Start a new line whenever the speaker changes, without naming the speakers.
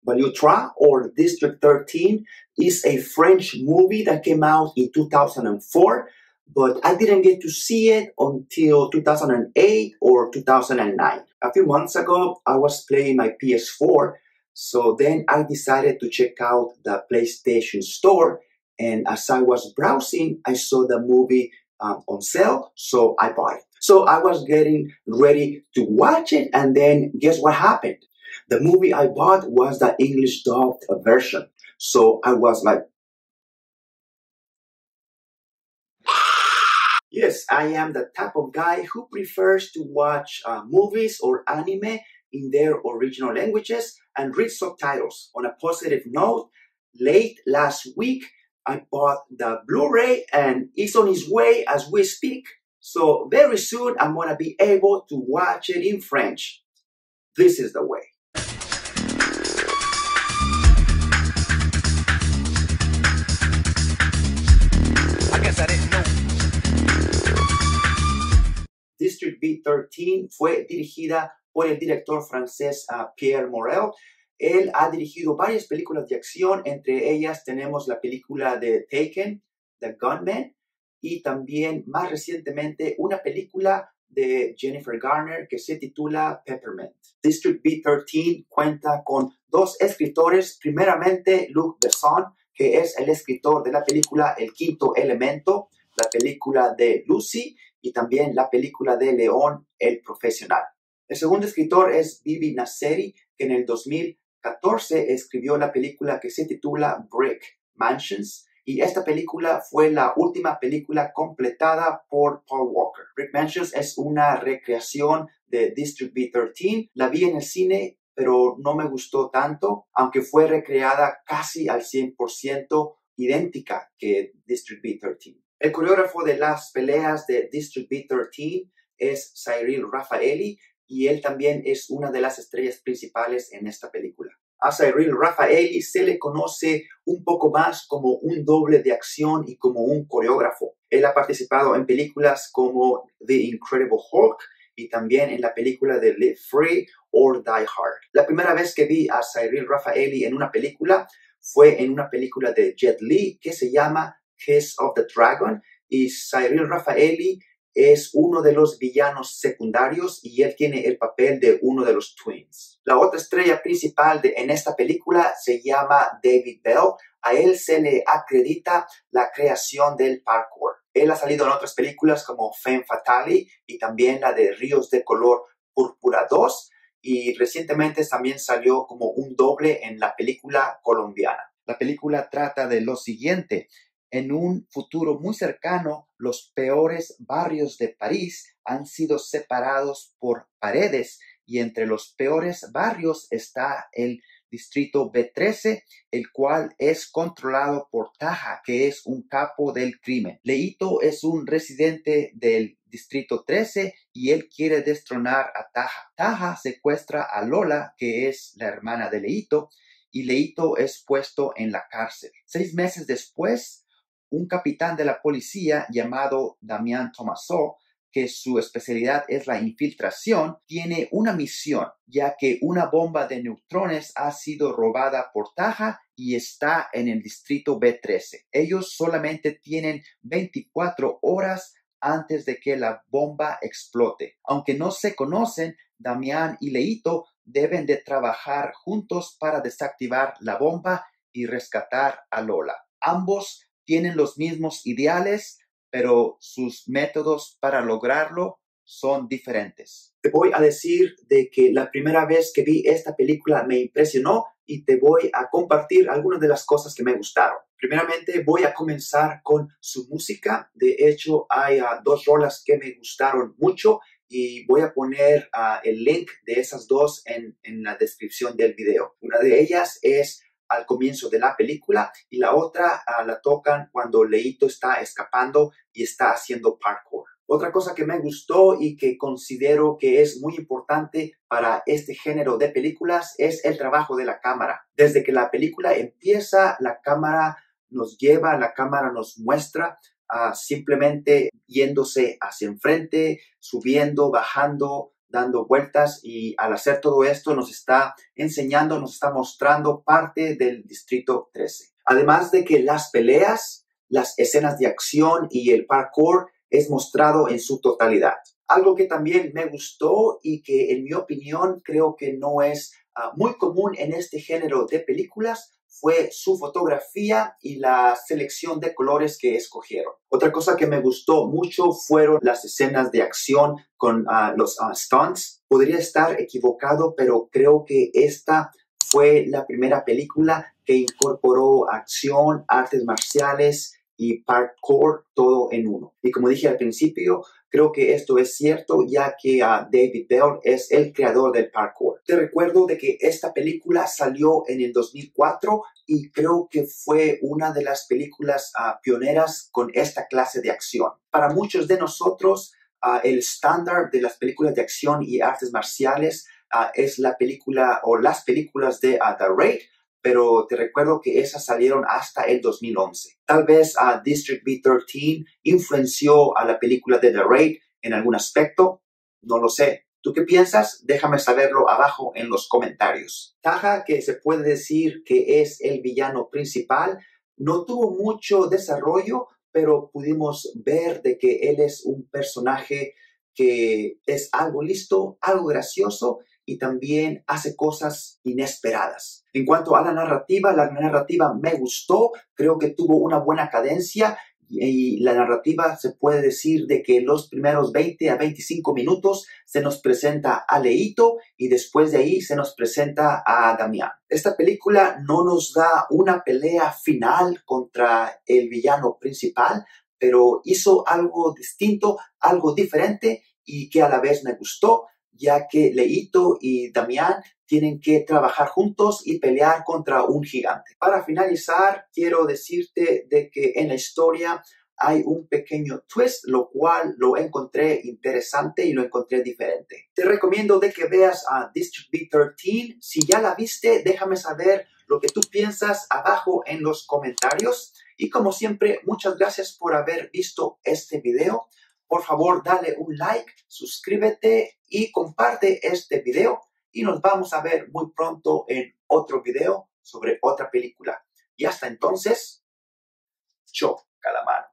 Valiutra or District 13 is a French movie that came out in 2004, but I didn't get to see it until 2008 or 2009. A few months ago, I was playing my PS4, so then I decided to check out the PlayStation Store, and as I was browsing, I saw the movie on sale, so I bought it. So I was getting ready to watch it, and then guess what happened? The movie I bought was the English dubbed version. So I was like, yes, I am the type of guy who prefers to watch movies or anime in their original languages and read subtitles. On a positive note, late last week, I bought the Blu-ray and it's on its way as we speak. So very soon, I'm going to be able to watch it in French. This is the way. District B13 fue dirigida por el director francés Pierre Morel. Él ha dirigido varias películas de acción, entre ellas tenemos la película de Taken, The Gunman, y también más recientemente una película de Jennifer Garner que se titula Peppermint. District B13 cuenta con dos escritores, primeramente Luc Besson, que es el escritor de la película El Quinto Elemento, la película de Lucy y también la película de León, el Profesional. El segundo escritor es Bibi Nasseri, que en el 2014 escribió la película que se titula Brick Mansions, y esta película fue la última película completada por Paul Walker. Brick Mansions es una recreación de District B13. La vi en el cine, pero no me gustó tanto, aunque fue recreada casi al 100% idéntica que District B13. El coreógrafo de las peleas de District B13 es Cyril Raffaelli, y él también es una de las estrellas principales en esta película. A Cyril Raffaelli se le conoce un poco más como un doble de acción y como un coreógrafo. Él ha participado en películas como The Incredible Hulk y también en la película de Live Free or Die Hard. La primera vez que vi a Cyril Raffaelli en una película fue en una película de Jet Li que se llama Kiss of the Dragon, y Cyril Raffaelli es uno de los villanos secundarios y él tiene el papel de uno de los twins. La otra estrella principal en esta película se llama David Bell. A él se le acredita la creación del parkour. Él ha salido en otras películas como Femme Fatale y también la de Ríos de Color Púrpura 2, y recientemente también salió como un doble en la película colombiana. La película trata de lo siguiente. En un futuro muy cercano, los peores barrios de París han sido separados por paredes, y entre los peores barrios está el distrito B13, el cual es controlado por Taha, que es un capo del crimen. Leito es un residente del distrito 13 y él quiere destronar a Taha. Taha secuestra a Lola, que es la hermana de Leito, y Leito es puesto en la cárcel. 6 meses después, un capitán de la policía llamado Damián Tomaso, que su especialidad es la infiltración, tiene una misión, ya que una bomba de neutrones ha sido robada por Taha y está en el distrito B13. Ellos solamente tienen 24 horas antes de que la bomba explote. Aunque no se conocen, Damián y Leito deben de trabajar juntos para desactivar la bomba y rescatar a Lola. Ambos tienen los mismos ideales, pero sus métodos para lograrlo son diferentes. Te voy a decir de que la primera vez que vi esta película me impresionó y te voy a compartir algunas de las cosas que me gustaron. Primeramente voy a comenzar con su música. De hecho, hay 2 rolas que me gustaron mucho y voy a poner el link de esas 2 en la descripción del video. Una de ellas es al comienzo de la película y la otra la tocan cuando Leito está escapando y está haciendo parkour. Otra cosa que me gustó y que considero que es muy importante para este género de películas es el trabajo de la cámara. Desde que la película empieza, la cámara nos lleva, la cámara nos muestra simplemente yéndose hacia enfrente, subiendo, bajando, dando vueltas, y al hacer todo esto nos está enseñando, nos está mostrando parte del Distrito 13. Además de que las peleas, las escenas de acción y el parkour es mostrado en su totalidad. Algo que también me gustó y que en mi opinión creo que no es muy común en este género de películas fue su fotografía y la selección de colores que escogieron. Otra cosa que me gustó mucho fueron las escenas de acción con los stunts. Podría estar equivocado, pero creo que esta fue la primera película que incorporó acción, artes marciales y parkour todo en uno. Y como dije al principio, creo que esto es cierto, ya que David Bell es el creador del parkour. Te recuerdo de que esta película salió en el 2004 y creo que fue una de las películas pioneras con esta clase de acción. Para muchos de nosotros, el estándar de las películas de acción y artes marciales es la película o las películas de The Raid, pero te recuerdo que esas salieron hasta el 2011. Tal vez District B13 influenció a la película de The Raid en algún aspecto, no lo sé. ¿Tú qué piensas? Déjame saberlo abajo en los comentarios. Taha, que se puede decir que es el villano principal, no tuvo mucho desarrollo, pero pudimos ver de que él es un personaje que es algo listo, algo gracioso y también hace cosas inesperadas. En cuanto a la narrativa me gustó, creo que tuvo una buena cadencia y la narrativa se puede decir de que los primeros 20 a 25 minutos se nos presenta a Leito y después de ahí se nos presenta a Damián. Esta película no nos da una pelea final contra el villano principal, pero hizo algo distinto, algo diferente y que a la vez me gustó, ya que Leito y Damián tienen que trabajar juntos y pelear contra un gigante. Para finalizar, quiero decirte de que en la historia hay un pequeño twist, lo cual lo encontré interesante y lo encontré diferente. Te recomiendo de que veas a District B13. Si ya la viste, déjame saber lo que tú piensas abajo en los comentarios. Y como siempre, muchas gracias por haber visto este video. Por favor, dale un like, suscríbete y comparte este video. Y nos vamos a ver muy pronto en otro video sobre otra película. Y hasta entonces, chao, calamar.